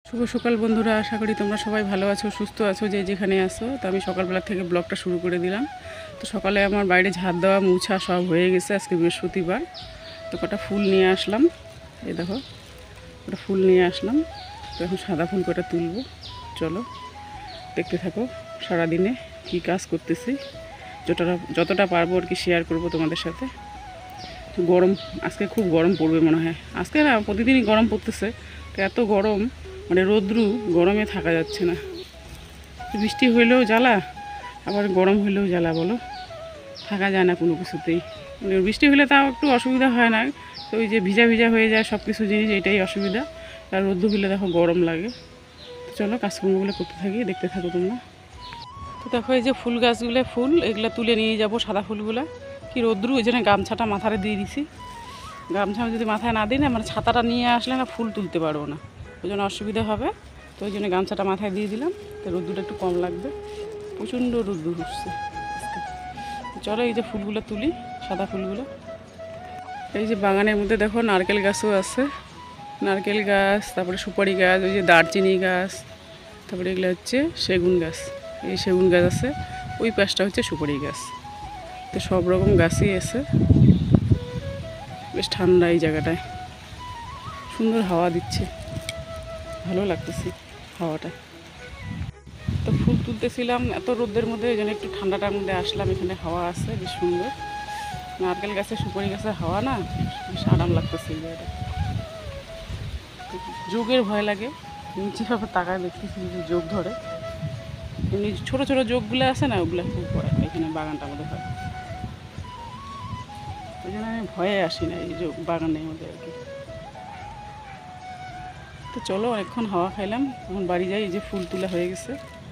শুভ সকাল বন্ধুরা, আশা করি তোমরা সবাই ভালো আছো, সুস্থ আছো, যে যেখানে আসো। তো আমি সকালবেলা থেকে ব্লগটা শুরু করে দিলাম। তো সকালে আমার বাইরে ঝাড় দেওয়া মুছা সব হয়ে গেছে। আজকে বৃহস্পতিবার। তো কটা ফুল নিয়ে আসলাম, এই দেখো কটা ফুল নিয়ে আসলাম। তো এখন সাদা ফুল কটা তুলবো। চলো দেখতে থাকো সারাদিনে কি কাজ করতেছি, যতটা পারবো আর কি শেয়ার করবো তোমাদের সাথে। গরম আজকে খুব গরম পড়বে মনে হয়। আজকে না, প্রতিদিনই গরম পড়তেছে। তো এত গরম, মানে রোদ্রু, গরমে থাকা যাচ্ছে না। বৃষ্টি হইলেও জ্বালা, আবার গরম হইলেও জ্বালা, বলো, থাকা যায় না কোনো কিছুতেই। মানে বৃষ্টি হলে তাও একটু অসুবিধা হয় না, তো ওই যে ভিজা ভিজা হয়ে যায় সব কিছু জিনিস, এটাই অসুবিধা। আর রোদ্রু হলে দেখো গরম লাগে। তো চলো কাজকর্মগুলো করতে থাকি, দেখতে থাকো তোমরা। তো দেখো এই যে ফুল গাছগুলো, ফুল এগুলো তুলে নিয়ে যাব, সাদা ফুলগুলো। কি রোদ্রু, ওই জন্য গামছাটা মাথায় দিয়ে দিছি। গামছা যদি মাথায় না দিই না, মানে ছাতাটা নিয়ে আসলে না ফুল তুলতে পারবো না, ওই জন্য অসুবিধা হবে। তো ওই জন্য গামছাটা মাথায় দিয়ে দিলাম, তো রোদ্দুরটা একটু কম লাগবে। প্রচণ্ড রোদ্দুর উঠছে। চলো এই যে ফুলগুলো তুলি, সাদা ফুলগুলো। এই যে বাগানের মধ্যে দেখো নারকেল গাছও আছে, নারকেল গাছ, তারপরে সুপারি গাছ, ওই যে দারচিনি গাছ, তারপরে এগুলো হচ্ছে সেগুন গাছ। এই সেগুন গাছ আছে, ওই পাশটা হচ্ছে সুপারি গাছ। তো সব রকম গাছই আছে। বেশ ঠান্ডা এই জায়গাটায়, সুন্দর হাওয়া দিচ্ছে, ভালো লাগতেছে হাওয়াটা। তো ফুল তুলতেছিলাম এত রোদের মধ্যে, ওই জন্য একটু ঠান্ডাটার মধ্যে আসলাম। এখানে হাওয়া আছে বেশ সুন্দর, নারকেল গাছে সুপারি গাছের হাওয়া না, বেশ আরাম লাগতেছে এই জায়গাটা। যোগের ভয় লাগে, নিচেভাবে তাকায় দেখতেছি যে যোগ ধরে। এমনি ছোটো ছোটো যোগগুলো আছে না, ওগুলো খুব ভয় এখানে বাগানটার মধ্যে হয়। ওই জন্য আমি ভয়ে আসি না এই যোগ বাগানের মধ্যে আর কি। তো চলো, অনেকক্ষণ হাওয়া খাইলাম, এখন বাড়ি যাই। এই যে ফুল তোলা হয়ে গেছে।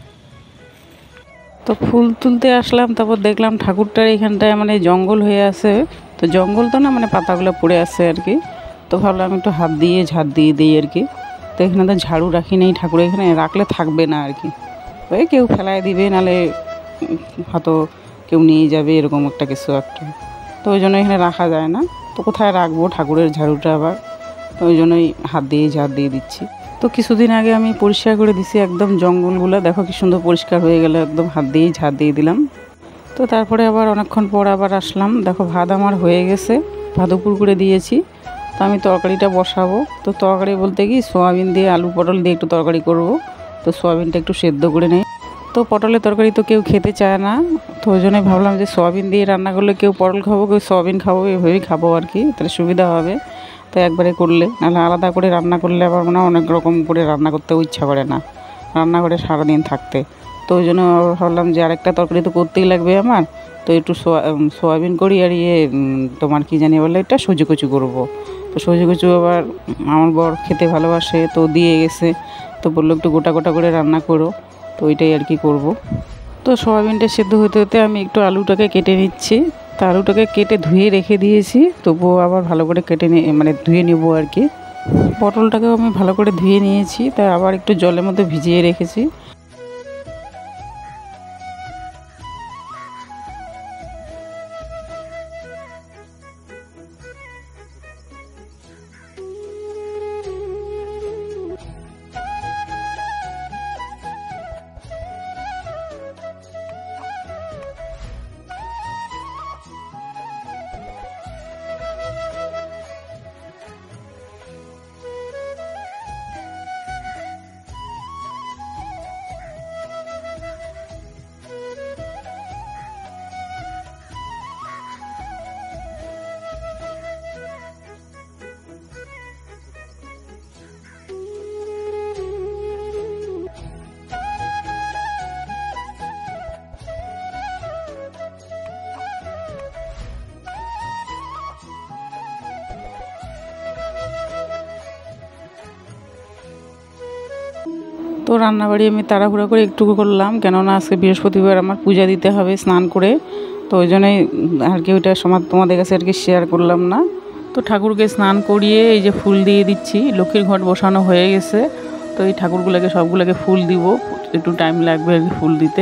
তো ফুল তুলতে আসলাম, তারপর দেখলাম ঠাকুরটার এখানটায় মানে জঙ্গল হয়ে আছে। তো জঙ্গল তো না, মানে পাতাগুলো পড়ে আছে আর কি। তো ভাবলাম একটু হাত দিয়ে ঝাড় দিয়ে দিই আর কি। তো এখানে তো ঝাড়ু রাখি নেই, ঠাকুর এখানে রাখলে থাকবে না আর কি। ওই কেউ ফেলায় দিবে, নাহলে হয়তো কেউ নিয়ে যাবে, এরকম একটা কিছু একটা। তো ওই জন্য এখানে রাখা যায় না। তো কোথায় রাখবো ঠাকুরের ঝাড়ুটা আবার, তো ওই জন্যই হাত দিয়ে ঝাড় দিয়ে দিচ্ছি। তো কিছুদিন আগে আমি পরিষ্কার করে দিছি একদম জঙ্গলগুলো, দেখো কি সুন্দর পরিষ্কার হয়ে গেল, একদম হাত দিয়েই ঝাড় দিয়ে দিলাম। তো তারপরে আবার অনেকক্ষণ পর আবার আসলাম, দেখো ভাত আমার হয়ে গেছে, ভাত উপর করে দিয়েছি। তো আমি তরকারিটা বসাবো। তো তরকারি বলতে কি, সোয়াবিন দিয়ে আলু পটল দিয়ে একটু তরকারি করব। তো সোয়াবিনটা একটু সেদ্ধ করে নেই। তো পটলের তরকারি তো কেউ খেতে চায় না, তো ওই জন্যই ভাবলাম যে সোয়াবিন দিয়ে রান্না করলে কেউ পটল খাবো, কেউ সোয়াবিন খাবো, এভাবেই খাবো আর কি, তাহলে সুবিধা হবে। তো একবারে করলে, নাহলে আলাদা করে রান্না করলে আবার মানে অনেক রকম করে রান্না করতেও ইচ্ছা করে না, রান্না করে সারাদিন থাকতে। তো ওই জন্য ভাবলাম যে আরেকটা তরকারি তো করতেই লাগবে আমার। তো একটু সোয়াবিন করি, আর তোমার কি জানি বলে, এটা সজু কচু করবো। তো সজু কচু আবার আমার বর খেতে ভালোবাসে, তো দিয়ে গেছে। তো বললো একটু গোটা গোটা করে রান্না করো, তো ওইটাই আর কি করব। তো সোয়াবিনটা সেদ্ধ হতে হতে আমি একটু আলুটাকে কেটে নিচ্ছি। তা আলুটাকে কেটে ধুয়ে রেখে দিয়েছি, তবুও আবার ভালো করে কেটে নিয়ে মানে ধুয়ে নেব আর কি। পটলটাকেও আমি ভালো করে ধুয়ে নিয়েছি, তাই আবার একটু জলের মধ্যে ভিজিয়ে রেখেছি। তো রান্নাবাড়ি আমি তাড়াহুড়া করে একটু করলাম, কেননা আজকে বৃহস্পতিবার, আমার পূজা দিতে হবে স্নান করে। তো ওই জন্যই আর কি ওইটা তোমাদের কাছে আর কি শেয়ার করলাম না। তো ঠাকুরকে স্নান করিয়ে এই যে ফুল দিয়ে দিচ্ছি, লক্ষ্মীর ঘট বসানো হয়ে গেছে। তো এই ঠাকুরগুলোকে সবগুলোকে ফুল দিব, একটু টাইম লাগবে আর কি ফুল দিতে।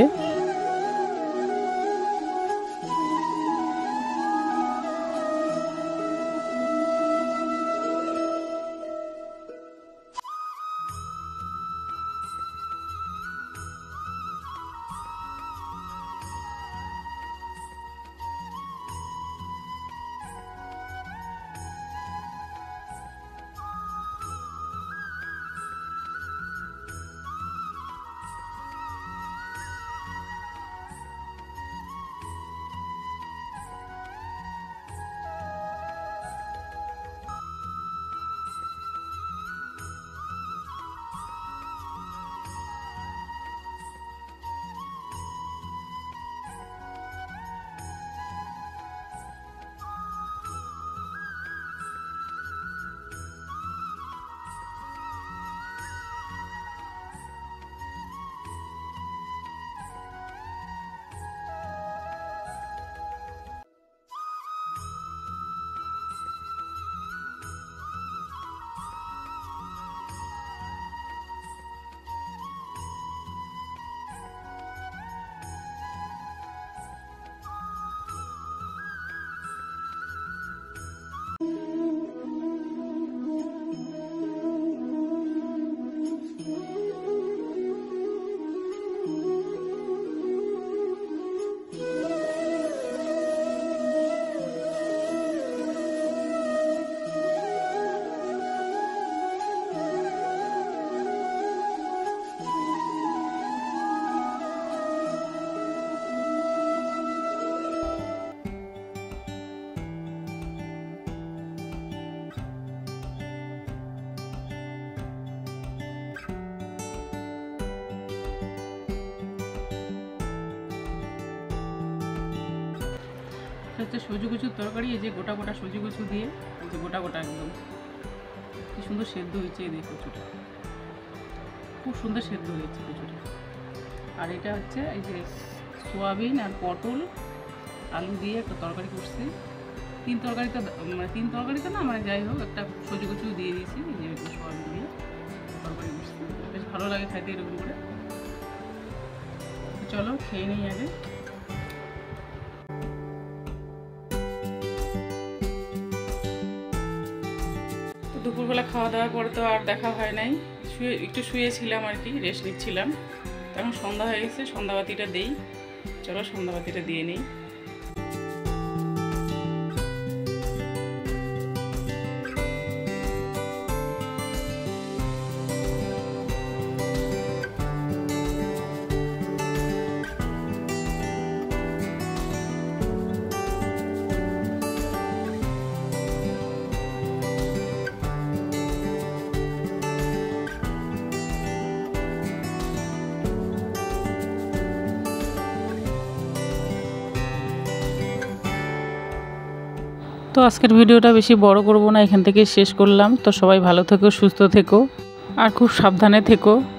হচ্ছে সজু কচুর তরকারি। এই যে গোটা গোটা সজু কচু দিয়ে, এই যে গোটা গোটা একদম কি সুন্দর সেদ্ধ হয়েছে। এই দেখো কচুটা খুব সুন্দর সেদ্ধ হয়েছে কচুটা। আর এটা হচ্ছে এই যে সোয়াবিন আর পটল আলু দিয়ে একটা তরকারি করছি। তিন তরকারি তো না, মানে যাই হোক একটা সজু কচু দিয়ে দিয়েছি। এই যে সোয়াবিন দিয়ে তরকারি করছি, বেশ ভালো লাগে খাইতে এরকম করে। চলো খেয়ে নিই আগে। দুপুরবেলা খাওয়া দাওয়ার পরে তো আর দেখা হয় নাই, একটু শুয়েছিলাম আর কি, রেস্ট নিচ্ছিলাম। এখন সন্ধ্যা হয়ে গেছে, সন্ধ্যাবাতিটা দেই। চলো সন্ধ্যাবাতিটা দিয়ে নিই। তো আজকের ভিডিওটা বেশি বড় করব না, এখান থেকে শেষ করলাম। তো সবাই ভালো থেকো, সুস্থ থেকো আর খুব সাবধানে থেকো।